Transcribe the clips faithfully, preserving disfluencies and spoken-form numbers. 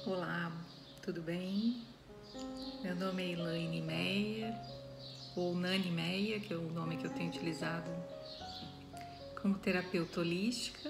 Olá, tudo bem? Meu nome é Elaine Meyer, ou Nani Meyer, que é o nome que eu tenho utilizado como terapeuta holística.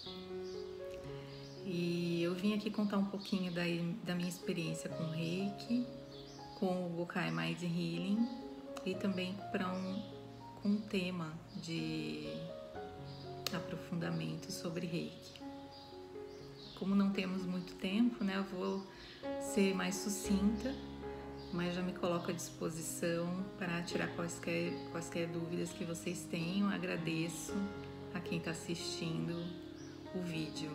E eu vim aqui contar um pouquinho da, da minha experiência com o Reiki, com o Gokai Mind Healing e também para um, com um tema de aprofundamento sobre Reiki. Como não temos muito tempo, né, eu vou ser mais sucinta, mas já me coloco à disposição para tirar quaisquer, quaisquer dúvidas que vocês tenham. Agradeço a quem está assistindo o vídeo.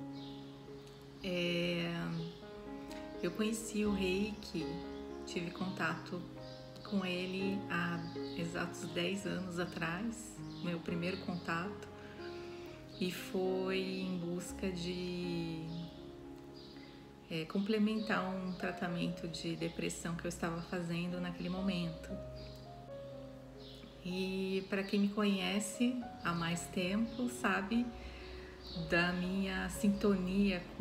É, eu conheci o Reiki, tive contato com ele há exatos dez anos atrás, meu primeiro contato, e foi em busca de é, complementar um tratamento de depressão que eu estava fazendo naquele momento. E para quem me conhece há mais tempo sabe da minha sintonia com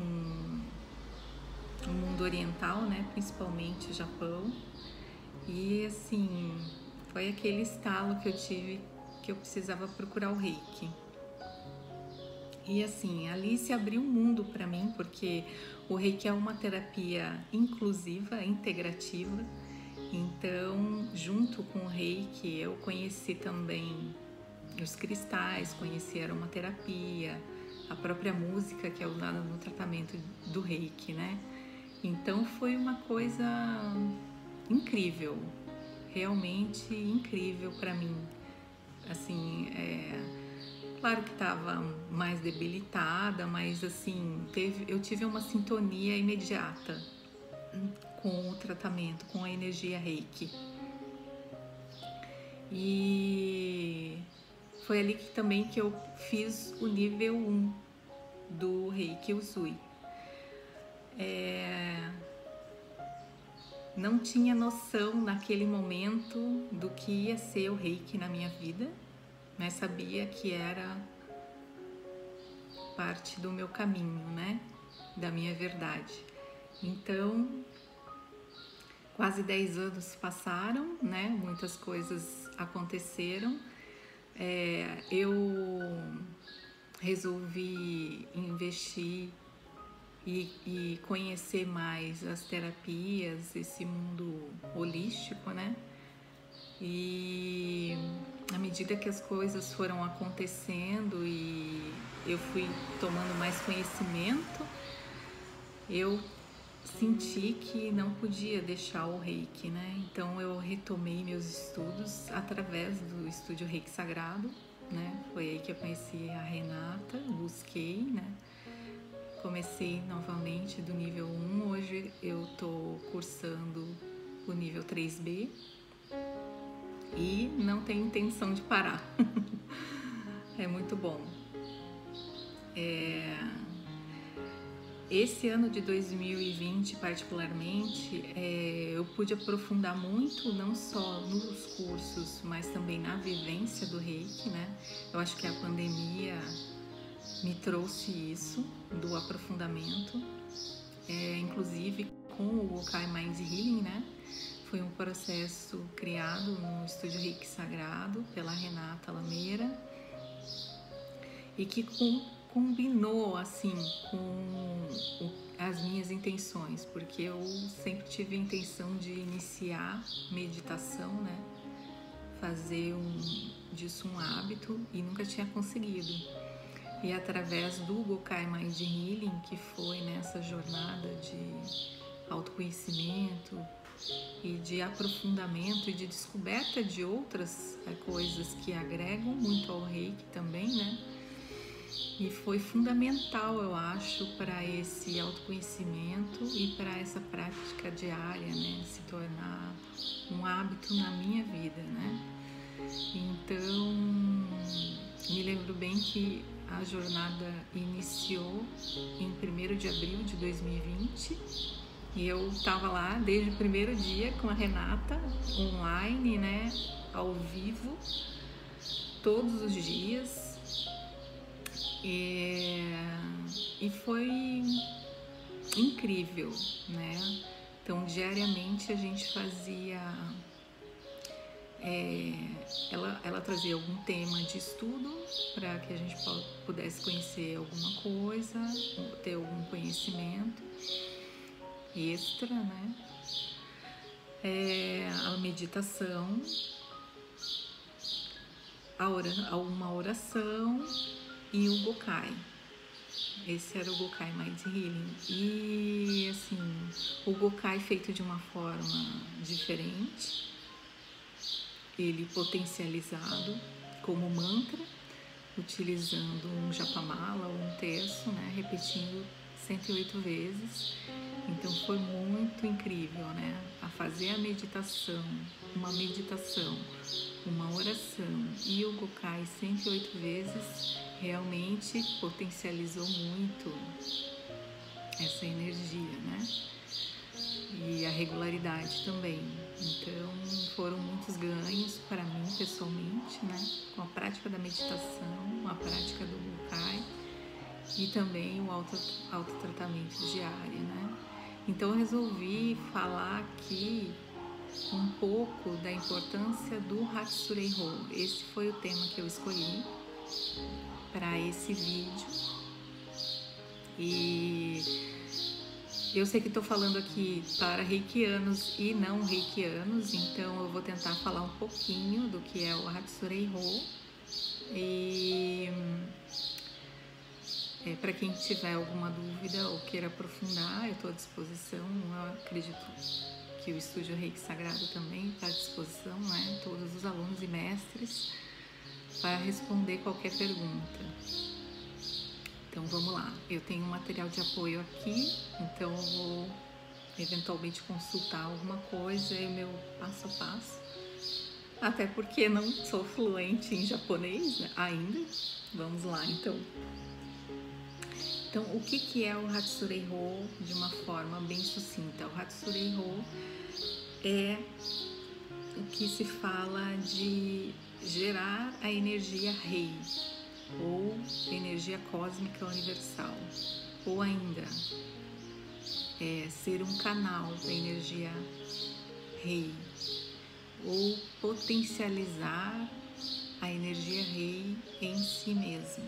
o mundo oriental, né, principalmente Japão. E assim, foi aquele estalo que eu tive que eu precisava procurar o Reiki. E assim, ali se abriu um mundo para mim, porque o Reiki é uma terapia inclusiva, integrativa. Então, junto com o Reiki, eu conheci também os cristais, conheci a aromaterapia, a própria música que é usada no tratamento do Reiki, né? Então, foi uma coisa incrível, realmente incrível para mim. Assim, é... claro que estava mais debilitada, mas assim, teve, eu tive uma sintonia imediata com o tratamento, com a energia Reiki. E foi ali que também que eu fiz o nível um do Reiki Usui. É... Não tinha noção naquele momento do que ia ser o Reiki na minha vida, mas sabia que era parte do meu caminho, né? Da minha verdade. Então, quase dez anos se passaram, né? Muitas coisas aconteceram. É, eu resolvi investir e, e conhecer mais as terapias, esse mundo holístico, né? E à medida que as coisas foram acontecendo e eu fui tomando mais conhecimento, eu senti que não podia deixar o Reiki, né? Então eu retomei meus estudos através do estúdio Reiki Sagrado, né? Foi aí que eu conheci a Renata, busquei, né? Comecei novamente do nível um, hoje eu tô cursando o nível três B e não tenho intenção de parar. É muito bom. É... Esse ano de dois mil e vinte, particularmente, é, eu pude aprofundar muito, não só nos cursos, mas também na vivência do Reiki, né? Eu acho que a pandemia me trouxe isso, do aprofundamento, é, inclusive com o Gokai Mind Healing, né? Foi um processo criado no Estúdio Reiki Sagrado pela Renata Lameira e que com combinou assim com as minhas intenções, porque eu sempre tive a intenção de iniciar meditação, né? Fazer um, disso um hábito e nunca tinha conseguido. E através do Gokai Mind Healing, que foi nessa jornada de autoconhecimento e de aprofundamento e de descoberta de outras é, coisas que agregam muito ao Reiki também, né? E foi fundamental, eu acho, para esse autoconhecimento e para essa prática diária, né? Se tornar um hábito na minha vida, né? Então, me lembro bem que a jornada iniciou em primeiro de abril de dois mil e vinte e eu estava lá desde o primeiro dia com a Renata, online, né? Ao vivo, todos os dias. E, e foi incrível, né? Então, diariamente a gente fazia... É, ela, ela trazia algum tema de estudo para que a gente pudesse conhecer alguma coisa, ter algum conhecimento extra, né? É, a meditação, a ora, uma oração e o Gokai. Esse era o Gokai Mind Healing. E assim, o Gokai feito de uma forma diferente, ele potencializado como mantra, utilizando um japamala ou um terço, né, repetindo cento e oito vezes. Então foi muito incrível, né, a fazer a meditação, uma meditação, uma oração e o Gokai cento e oito vezes realmente potencializou muito essa energia, né? E a regularidade também. Então foram muitos ganhos para mim pessoalmente, né? Com a prática da meditação, a prática do Gokai e também o auto, autotratamento diário, né? Então eu resolvi falar aqui um pouco da importância do Hatsurei-Rō. Esse foi o tema que eu escolhi para esse vídeo. E eu sei que estou falando aqui para reikianos e não reikianos, então eu vou tentar falar um pouquinho do que é o Hatsurei-Rō. E é, para quem tiver alguma dúvida ou queira aprofundar, eu estou à disposição. Eu acredito que o Estúdio Reiki Sagrado também está à disposição, né? Todos os alunos e mestres, para responder qualquer pergunta. Então vamos lá, eu tenho um material de apoio aqui, então eu vou eventualmente consultar alguma coisa e o meu passo a passo, até porque não sou fluente em japonês, né, ainda. Vamos lá, então. Então, o que, que é o Hatsurei-Rō de uma forma bem sucinta? O Hatsurei-Rō é o que se fala de gerar a energia Rei, ou energia cósmica universal, ou ainda é, ser um canal da energia Rei, ou potencializar a energia Rei em si mesmo.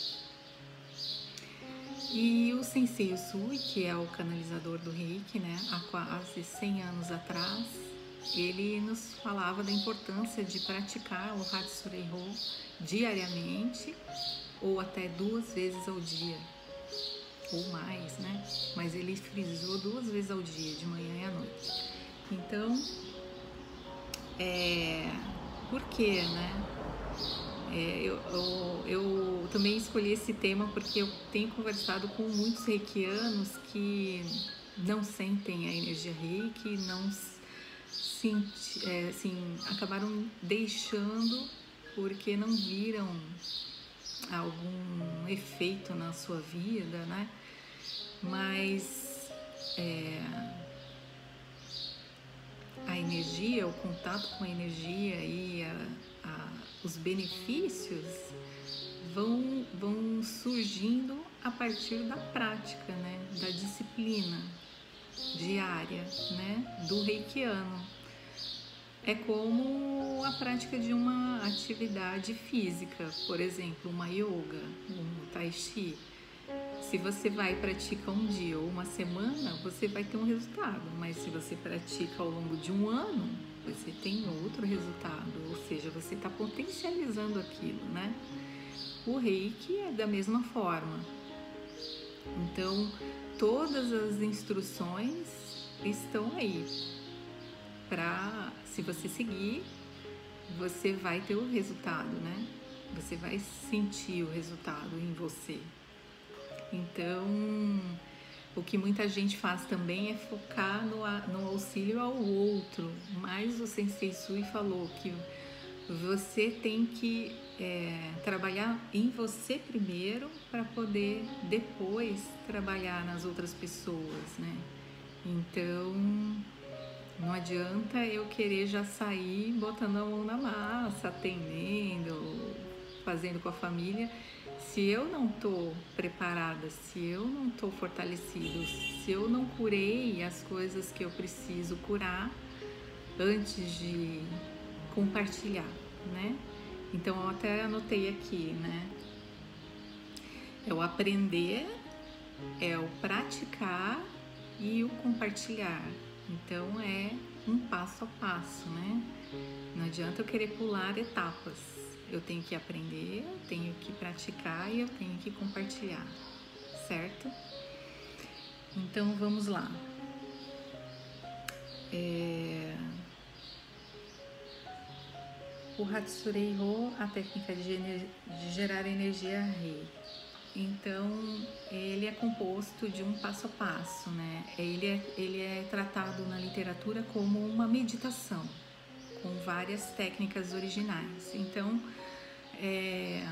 E o Sensei Usui, que é o canalizador do Reiki, né, há quase cem anos atrás, ele nos falava da importância de praticar o Hatsurei-Rō diariamente ou até duas vezes ao dia, ou mais, né? Mas ele frisou duas vezes ao dia, de manhã e à noite. Então, é... por quê, né? É, eu, eu, eu também escolhi esse tema porque eu tenho conversado com muitos reikianos que não sentem a energia reiki, não senti, é, assim, acabaram deixando porque não viram algum efeito na sua vida, né? Mas é, a energia, o contato com a energia e a, a, os benefícios vão, vão surgindo a partir da prática, né? Da disciplina diária, né? Do reikiano. É como a prática de uma atividade física, por exemplo, uma yoga, um tai chi. Se você vai e pratica um dia ou uma semana, você vai ter um resultado, mas se você pratica ao longo de um ano, você tem outro resultado, ou seja, você está potencializando aquilo, né? O Reiki é da mesma forma. Então, todas as instruções estão aí para, se você seguir, você vai ter o resultado, né? Você vai sentir o resultado em você. Então, o que muita gente faz também é focar no, no auxílio ao outro, mas o Sensei Usui falou que você tem que é, trabalhar em você primeiro para poder depois trabalhar nas outras pessoas, né? Então, não adianta eu querer já sair botando a mão na massa, atendendo, fazendo com a família, Se eu não estou preparada, se eu não estou fortalecido, se eu não curei as coisas que eu preciso curar antes de compartilhar, né? Então eu até anotei aqui, né? É o aprender, é o praticar e o compartilhar. Então é um passo a passo, né? Não adianta eu querer pular etapas. Eu tenho que aprender, eu tenho que praticar e eu tenho que compartilhar, certo? Então vamos lá. É... O Hatsurei-Rô, a técnica de, ener... de gerar energia rei. Então, ele é composto de um passo a passo, né? Ele é, ele é tratado na literatura como uma meditação, com várias técnicas originais. Então, é,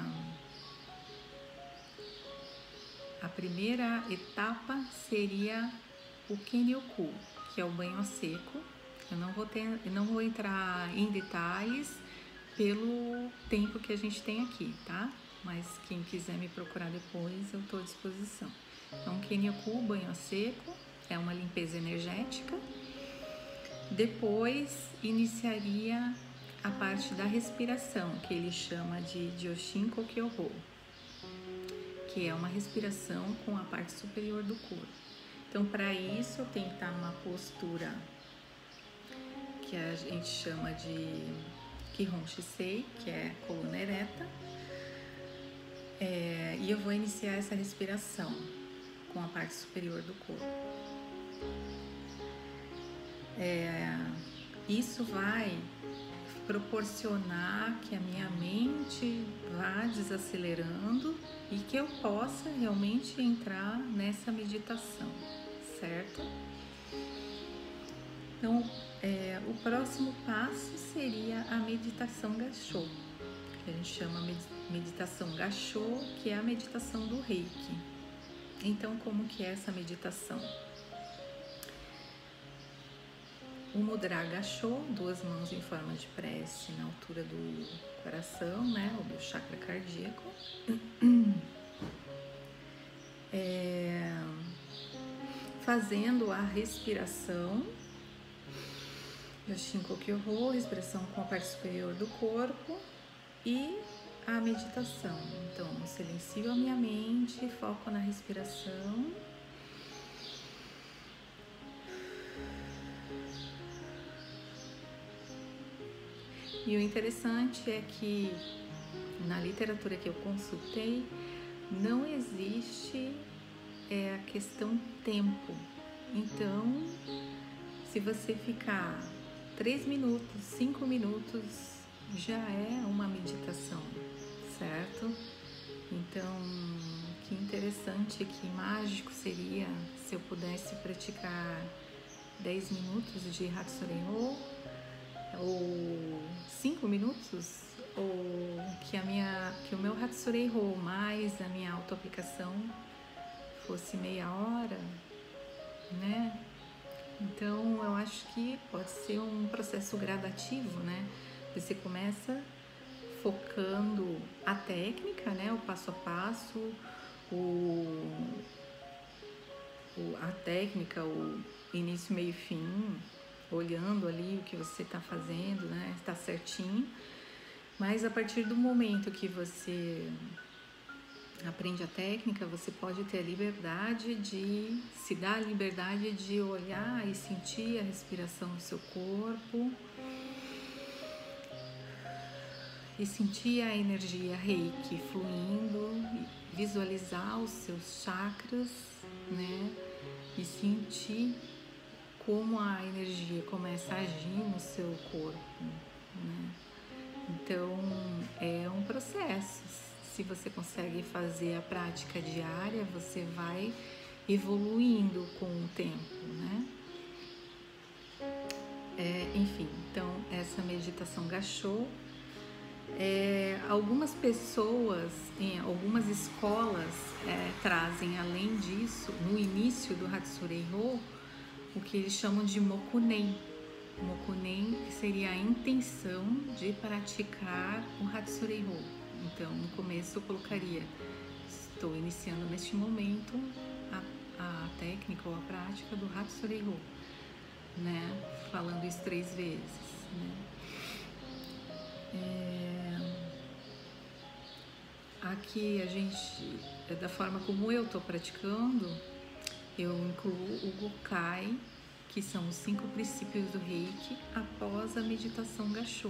a primeira etapa seria o Kenryoku, que é o banho a seco. Eu não vou, ter, eu não vou entrar em detalhes pelo tempo que a gente tem aqui, tá? Mas quem quiser me procurar depois, eu estou à disposição. Então, Kenryoku, banho a seco, é uma limpeza energética. Depois, iniciaria a parte da respiração, que ele chama de Joshin Kokyo-Rô, que é uma respiração com a parte superior do corpo. Então, para isso, eu tenho que estar numa postura que a gente chama de Kihon Shisei, que é coluna ereta. É, e eu vou iniciar essa respiração com a parte superior do corpo. É, isso vai proporcionar que a minha mente vá desacelerando e que eu possa realmente entrar nessa meditação, certo? Então, é, o próximo passo seria a meditação Gassho, que a gente chama meditação Gassho, que é a meditação do Reiki. Então, como que é essa meditação? O Mudra Gassho, duas mãos em forma de prece na altura do coração, né, ou do chakra cardíaco. É, fazendo a respiração Joshin Kokyo-Rô, respiração com a parte superior do corpo, e a meditação. Então, silencio a minha mente, foco na respiração. E o interessante é que na literatura que eu consultei, não existe é, a questão tempo. Então, se você ficar três minutos, cinco minutos, já é uma meditação, certo? Então, que interessante, que mágico seria se eu pudesse praticar dez minutos de Hatsurei-Rô, ou cinco minutos, ou que, a minha, que o meu Hatsurei-Rô mais a minha autoaplicação fosse meia hora, né? Então, eu acho que pode ser um processo gradativo, né? Você começa focando a técnica, né? O passo a passo, o, o, a técnica, o início, meio e fim, olhando ali o que você está fazendo, né? Está certinho. Mas a partir do momento que você aprende a técnica, você pode ter a liberdade de se dar a liberdade de olhar e sentir a respiração do seu corpo e sentir a energia Reiki fluindo, visualizar os seus chakras, né? E sentir como a energia começa a agir no seu corpo, né? Então, é um processo. Se você consegue fazer a prática diária, você vai evoluindo com o tempo, né? É, enfim, então, essa meditação Gassho, é, algumas pessoas, em algumas escolas, é, trazem, além disso, no início do Hatsurei-Rô, o que eles chamam de Mokunen. Mokunen seria a intenção de praticar o Hatsurei-Rô. Então, no começo eu colocaria estou iniciando neste momento a, a técnica ou a prática do Hatsurei-Rō, né? Falando isso três vezes, né? É... Aqui a gente, da forma como eu estou praticando, eu incluo o Gokai, que são os cinco princípios do Reiki, após a meditação Gashō.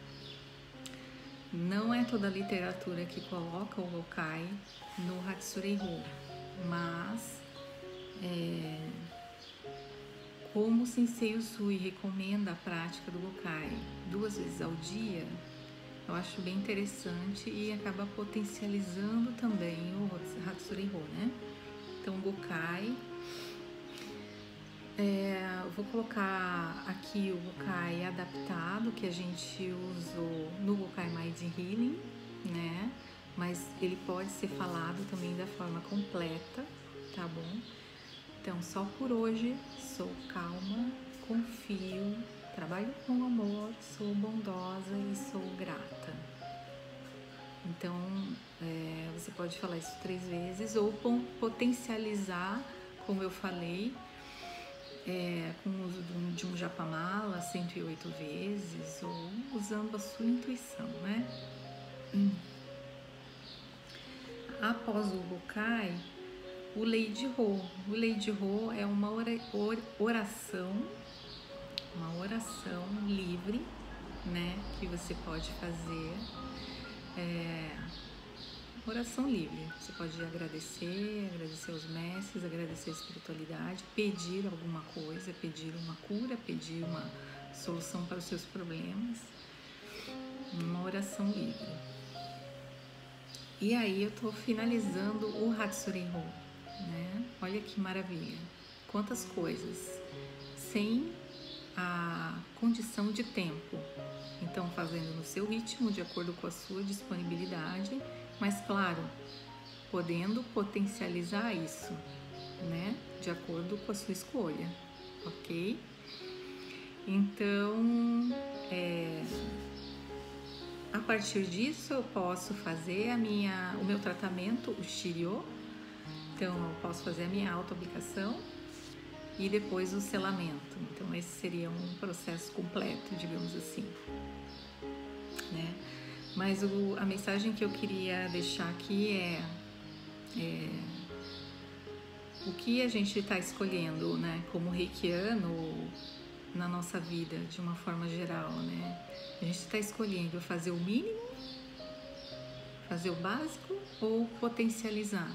Não é toda a literatura que coloca o Gokai no Hatsurei-Rō, mas é, como o Sensei Usui recomenda a prática do Gokai duas vezes ao dia, eu acho bem interessante e acaba potencializando também o Hatsurei-Rō, né? Então, o Gokai, é, eu vou colocar aqui o Gokai adaptado, que a gente usou no Gokai Mind Healing, né? Mas ele pode ser falado também da forma completa, tá bom? Então, só por hoje, sou calma, confio, trabalho com amor, sou bondosa e sou grata. Então, é, você pode falar isso três vezes ou potencializar, como eu falei, é, com o uso de um japamala cento e oito vezes ou usando a sua intuição, né? Hum. Após o Gokai, o Lei-de-Rō. O Lei-de-Rō é uma oração, uma oração livre, né? Que você pode fazer. É, oração livre. Você pode agradecer, agradecer aos mestres, agradecer a espiritualidade, pedir alguma coisa, pedir uma cura, pedir uma solução para os seus problemas. Uma oração livre. E aí eu tô finalizando o Hatsurei-Rō, né? Olha que maravilha. Quantas coisas. Sem a condição de tempo. Então, fazendo no seu ritmo, de acordo com a sua disponibilidade, mas, claro, podendo potencializar isso, né? De acordo com a sua escolha, ok? Então, é, a partir disso, eu posso fazer a minha, o meu tratamento, o Shiryo. Então, eu posso fazer a minha auto-aplicação e depois o selamento. Então, esse seria um processo completo, digamos assim, né? Mas o, a mensagem que eu queria deixar aqui é, é o que a gente está escolhendo, né, como reikiano na nossa vida, de uma forma geral, né? A gente está escolhendo fazer o mínimo, fazer o básico ou potencializar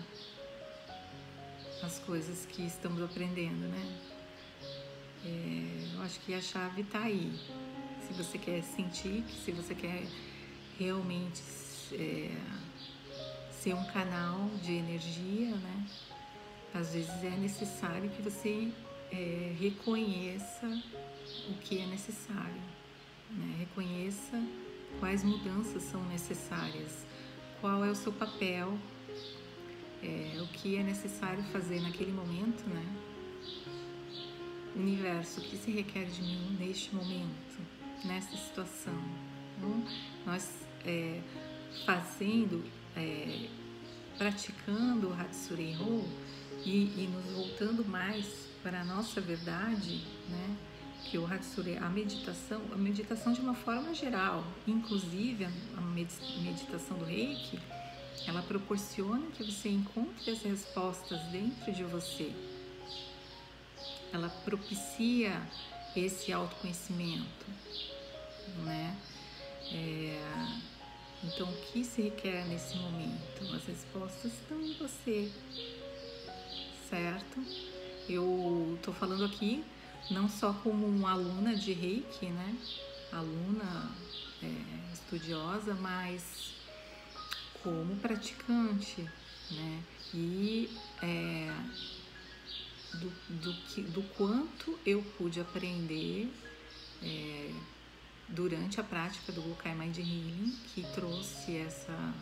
as coisas que estamos aprendendo, né? É, eu acho que a chave está aí. Se você quer sentir, se você quer realmente é, ser um canal de energia, né? Às vezes é necessário que você é, reconheça o que é necessário, né? Reconheça quais mudanças são necessárias, qual é o seu papel, é, o que é necessário fazer naquele momento, né? Universo, o que se requer de mim neste momento, nessa situação. Então, nós é, fazendo, é, praticando o Hatsurei-Rō e, e nos voltando mais para a nossa verdade, né? Que o Hatsurei, a meditação, a meditação de uma forma geral, inclusive a meditação do Reiki, ela proporciona que você encontre as respostas dentro de você. Ela propicia esse autoconhecimento, né? É, então, o que se requer nesse momento? As respostas estão em você, certo? Eu tô falando aqui não só como uma aluna de Reiki, né? Aluna é, estudiosa, mas como praticante, né? E é, do, do, que, do quanto eu pude aprender é, durante a prática do Gokai Mind Healing, que trouxe essa,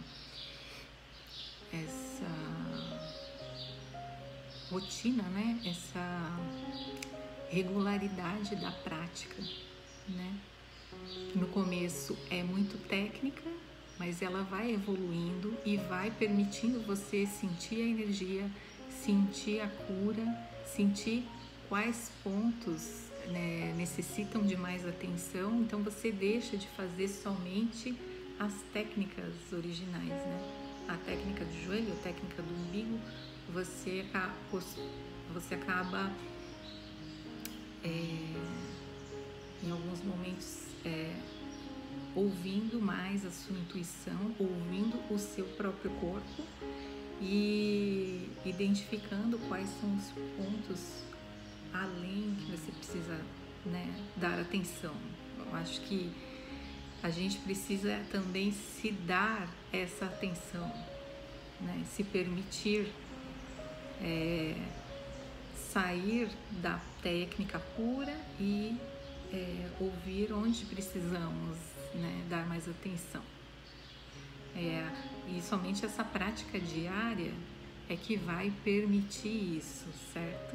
essa rotina, né? Essa regularidade da prática, né? No começo é muito técnica, mas ela vai evoluindo e vai permitindo você sentir a energia, sentir a cura, sentir quais pontos, né, necessitam de mais atenção. Então você deixa de fazer somente as técnicas originais, né? A técnica do joelho, a técnica do umbigo, você acaba, você acaba é, em alguns momentos é, ouvindo mais a sua intuição, ouvindo o seu próprio corpo e identificando quais são os pontos além que você precisa, né, dar atenção. Eu acho que a gente precisa também se dar essa atenção, né, se permitir é, sair da técnica pura e é, ouvir onde precisamos, né, dar mais atenção. É, e somente essa prática diária é que vai permitir isso, certo?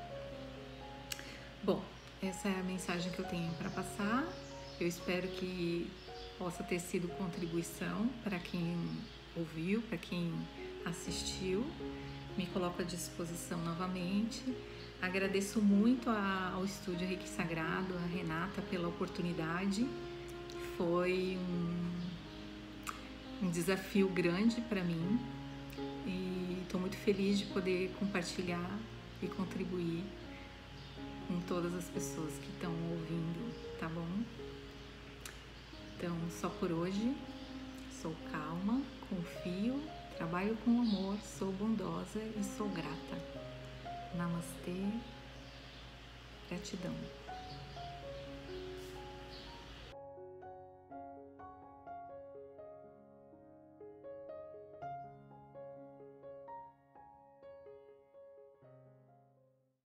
Bom, essa é a mensagem que eu tenho para passar. Eu espero que possa ter sido contribuição para quem ouviu, para quem assistiu. Me coloco à disposição novamente. Agradeço muito ao Estúdio Reiki Sagrado, a Renata, pela oportunidade. Foi um, um desafio grande para mim e estou muito feliz de poder compartilhar e contribuir com todas as pessoas que estão ouvindo, tá bom? Então, só por hoje, sou calma, confio, trabalho com amor, sou bondosa e sou grata. Namastê, gratidão.